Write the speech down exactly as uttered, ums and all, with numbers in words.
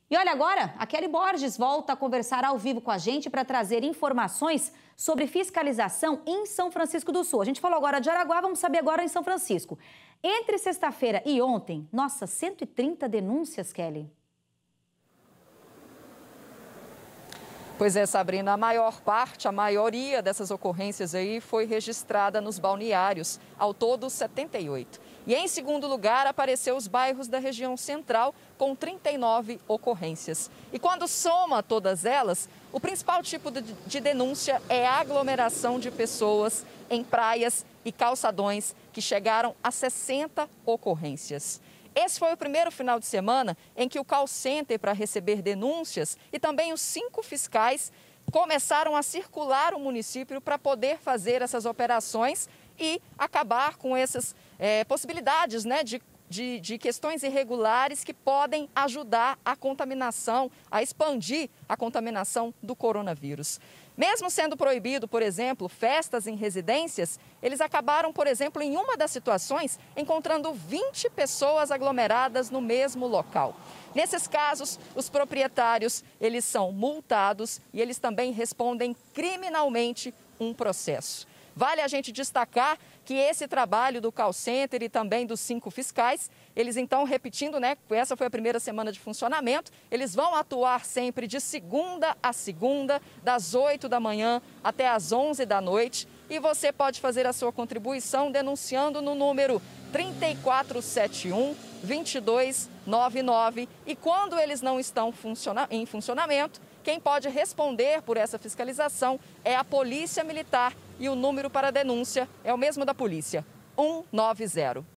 E olha agora, a Kelly Borges volta a conversar ao vivo com a gente para trazer informações sobre fiscalização em São Francisco do Sul. A gente falou agora de Araguá, vamos saber agora em São Francisco. Entre sexta-feira e ontem, nossa, cento e trinta denúncias, Kelly. Pois é, Sabrina, a maior parte, a maioria dessas ocorrências aí foi registrada nos balneários, ao todo setenta e oito. E em segundo lugar apareceu os bairros da região central com trinta e nove ocorrências. E quando soma todas elas, o principal tipo de denúncia é a aglomeração de pessoas em praias e calçadões, que chegaram a sessenta ocorrências. Esse foi o primeiro final de semana em que o call center para receber denúncias e também os cinco fiscais começaram a circular o município para poder fazer essas operações e acabar com essas é, possibilidades, né, de, de, de questões irregulares que podem ajudar a contaminação, a expandir a contaminação do coronavírus. Mesmo sendo proibido, por exemplo, festas em residências, eles acabaram, por exemplo, em uma das situações, encontrando vinte pessoas aglomeradas no mesmo local. Nesses casos, os proprietários, eles são multados e eles também respondem criminalmente um processo. Vale a gente destacar que esse trabalho do call center e também dos cinco fiscais, eles então, repetindo, né, essa foi a primeira semana de funcionamento, eles vão atuar sempre de segunda a segunda, das oito da manhã até as onze da noite. E você pode fazer a sua contribuição denunciando no número trinta e quatro setenta e um, vinte e dois noventa e nove. E quando eles não estão funciona- em funcionamento, quem pode responder por essa fiscalização é a Polícia Militar e o número para denúncia é o mesmo da polícia, um nove zero.